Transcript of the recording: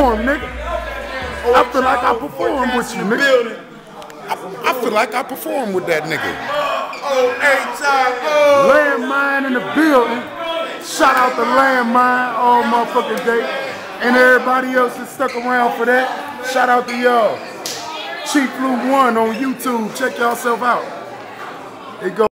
nigga. I feel like I performed with you, nigga. I feel like I performed with that nigga. Landmine in the building. Shout out to Landmine all motherfucking day. And everybody else that stuck around for that. Shout out to y'all. Chief Flu 1 on YouTube. Check yourself out. It goes.